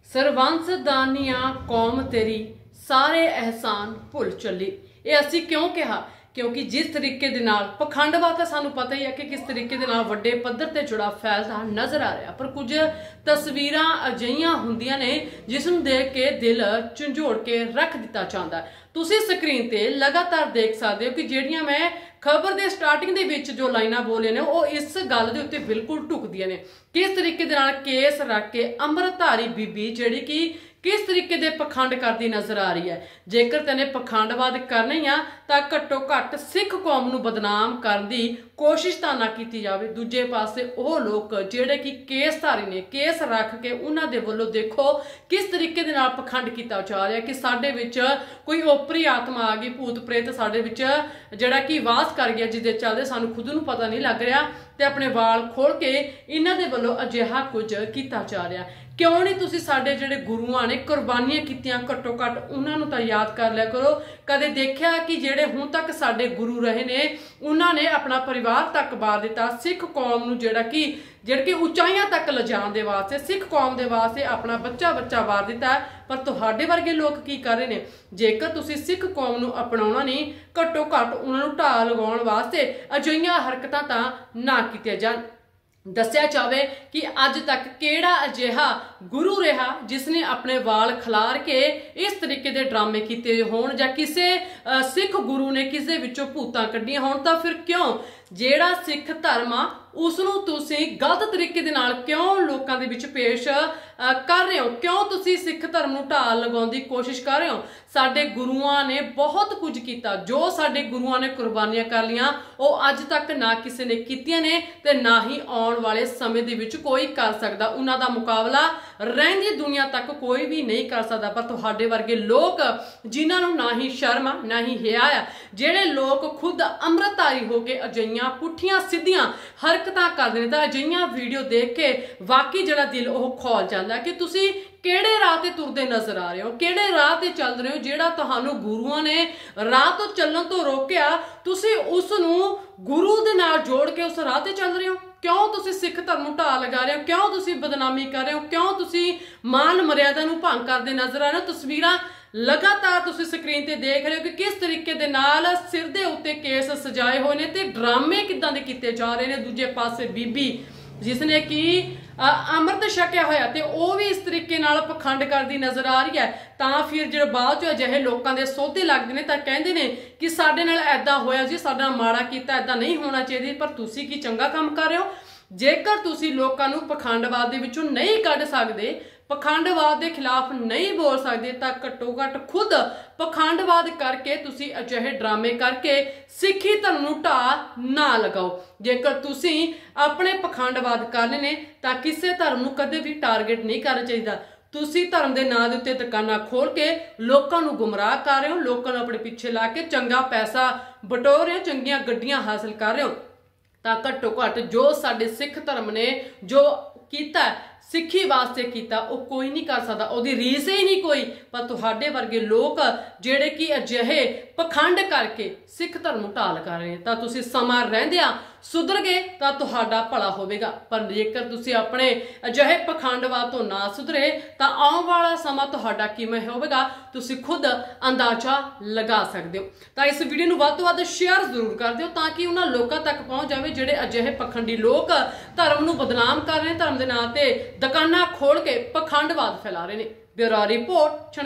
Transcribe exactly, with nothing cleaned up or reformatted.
ਸਰਵੰਸ ਦਾਨੀਆਂ कौम तेरी सारे एहसान भुल चली। ये असी क्यों कहा? क्योंकि जिस तरीके दे नाल पखंडवाद तो सानू पता ही है कि किस तरीके दे नाल वड्डे पद्धर ते जुड़ा फैलदा नज़र आ रहा, पर कुछ तस्वीरां अजिहियां हुंदियां ने जिसनूं देख के दिल झंझोड़ के रख दिता चाहता है। तुसीं स्क्रीन ते लगातार देख सकते हो कि जिहड़ियां मैं खबर के स्टार्टिंग दे विच जो लाइनां बोले ने वो इस गल दे उत्ते बिल्कुल ढुकदियां ने। किस तरीके दे नाल केस रख के अमृतधारी बीबी जिहड़ी कि किस तरीके दे पखंड करती नज़र आ रही है। जेकर तेने पखंडवाद करना ही आ तां घट्टो घट्ट सिख कौम नूं बदनाम करन दी कोशिश तां ना कीती जावे। दूजे पासे वो लोग जिहड़े कि केसधारी ने, केस रख के उन्हां दे वल्लों देखो किस तरीके दे नाल पखंड कीता जा रहा कि साडे विच कोई ओपरी आत्मा आ गई, भूत प्रेत साडे विच जिहड़ा कि वास कर गया, जिसदे चलदे सानूं खुद नूं पता नहीं लग रहा ते अपने वाल खोल के इन्हां दे वल्लों अजिहा कुछ कीता जा रहा। क्यों नहीं तुसीं साडे जिहड़े गुरुआं ने कुर्बानियां कीतियां, घट्टो घट्ट उन्हां नूं तां याद कर लिया करो। कदे देखिया कि जिहड़े हुण तक साडे गुरु रहे ने उन्हां ने अपना परिवार तक वार दिता, सिख कौम नूं जिहड़ा कि जिहड़ी कि उचाइयां तक लिजाण दे वास्ते, सिख कौम दे वास्ते अपना बच्चा बच्चा वार दिता है। पर तुहाडे वर्गे लोग की कर रहे ने? जेकर तुसीं सिख कौम नूं अपनाउणा नहीं, घट्टो घट्ट उन्हां नूं ढाह लगाउण वास्ते अजिहियां हरकतां तां ना कीतियां जाण। दस्या जावे कि अज तक केड़ा अजिहा गुरु रहा जिसने अपने वाल खिलार के इस तरीके के ड्रामे किए होण, जां किसे सिख गुरु ने किसे विचों भूतां कड्ढियां होण। तां फिर क्यों जेड़ा सिख धर्म आ उसनूं तुसीं गलत तरीके दे नाल क्यों लोकां दे विच पेश कर रहे हो? क्यों तुसीं सिख धर्म नूं ढाल लगाउण दी कोशिश कर रहे हो? साडे गुरुआं ने बहुत कुछ कीता, जो साडे गुरुआं ने कुर्बानियां कर लियां वो अज तक ना किसी ने कीतियां ने ते ना ही आउण वाले समय दे विच कोई कर सकदा। उन्हां दा मुकाबला रहिंदी दुनिया तक कोई भी नहीं कर सकदा। पर तुहाडे वर्गे लोग जिन्हां नूं ना ही शर्म आ ना ही हिया आ, जिहड़े लोग खुद अमृतधारी हो के अजिहियां पुठियां सीधियां हरकतां करदे ने, तां अजिहियां वीडियो देख के वाकई जिहड़ा दिल ओह खौल जांदा कि तुसीं किहड़े राह ते तुरदे नज़र आ रहे हो, किहड़े राह ते चल रहे हो। जिहड़ा तुहानूं गुरुआं ने राह तो चलण तो रोकिया, तुसीं उस नूं गुरु दे नाल जोड़ के उस राह ते चल रहे हो। क्यों तुसीं सिख धर्म नूं ढाह लगा रहे हो? क्यों तुसीं बदनामी कर रहे हो? क्यों तुसीं मान मर्यादा नूं भंग करदे नज़र आ रहे हो? तस्वीरां लगातार तुसीं स्क्रीन ते देख रहे हो कि किस तरीके दे नाल सिर दे उत्ते केस सजाए होए ने ते ड्रामे किदां दे कीते जा रहे ने। दूजे पासे बीबी जिसने कि अमृत छकिया होया ते वो भी इस तरीके नाल पखंड करदी नज़र आ रही है। तां फिर जो बाद चो अजिहे लोकां दे सौदे लगदे ने तां कहंदे ने कि साडे नाल ऐदां होया जी, साडे नाल माड़ा कीता, ऐदां नहीं होना चाहिए। पर तुसीं की चंगा काम कर रहे हो? जेकर तुसीं लोकां नूं पखंडवाद दे विचों नहीं कढ सकदे, पखंडवाद के खिलाफ नहीं बोल सकते, तो घट्टो घट्ट खुद पखंडवाद करके तुसी अजिहे ड्रामे करके सिखी धर्म नूं ढाह ना लगाओ। जेकर तुसी अपने पखंडवाद करने ने तां किसी धर्म नूं कदे भी टारगेट नहीं करना चाहिए। तुसी धर्म के नाम के उत्ते दुकानां खोल के लोकां नूं गुमराह कर रहे हो, लोकां नूं अपने पीछे ला के चंगा पैसा बटोर रहे हो, चंगियां गड्डियां हासिल कर रहे हो। तां घट्टो घट्ट जो साडे सिख धर्म ने जो कीता सिखी वास्ते कीता वो कोई नहीं कर सकता, उहदी रीस ही नहीं कोई। पर तुहाडे वर्गे लोग जिहड़े कि अजिहे पखंड करके सिख धर्म नूं ढाल कर रहे हैं, तां तुसीं समां रहिंदिआं सुधर गए तां तुहाडा भला होवेगा। पर जेकर तुसीं अपने अजिहे पखंडवाद तो ना सुधरे तां आउण वाला समां तुहाडा किवें होवेगा तुसीं खुद अंदाजा लगा सकदे हो। तां इस वीडियो नूं वध तों वध शेयर जरूर कर दिओ तां कि उन्हां लोकां तक पहुंच जावे जिहड़े अजिहे पखंडी लोग धर्म नूं बदनाम कर रहे हैं, धर्म दे नां ते दुकानां खोल के पखंडवाद फैला रहे हैं। Bureau report.